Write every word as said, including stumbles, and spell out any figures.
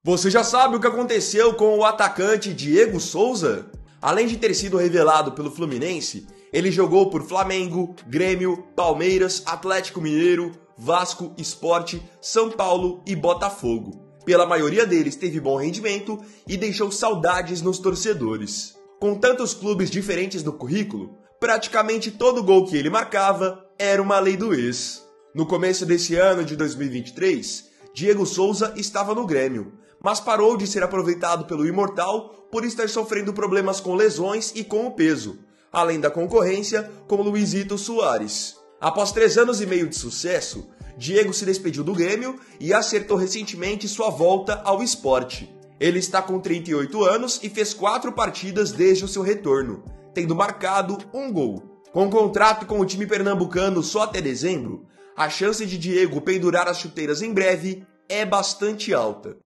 Você já sabe o que aconteceu com o atacante Diego Souza? Além de ter sido revelado pelo Fluminense, ele jogou por Flamengo, Grêmio, Palmeiras, Atlético Mineiro, Vasco, Sport, São Paulo e Botafogo. Pela maioria deles teve bom rendimento e deixou saudades nos torcedores. Com tantos clubes diferentes no currículo, praticamente todo gol que ele marcava era uma lei do ex. No começo desse ano de dois mil e vinte e três, Diego Souza estava no Grêmio, mas parou de ser aproveitado pelo Imortal por estar sofrendo problemas com lesões e com o peso, além da concorrência com Luizito Soares. Após três anos e meio de sucesso, Diego se despediu do Grêmio e acertou recentemente sua volta ao Sport. Ele está com trinta e oito anos e fez quatro partidas desde o seu retorno, tendo marcado um gol. Com contrato com o time pernambucano só até dezembro, a chance de Diego pendurar as chuteiras em breve é bastante alta.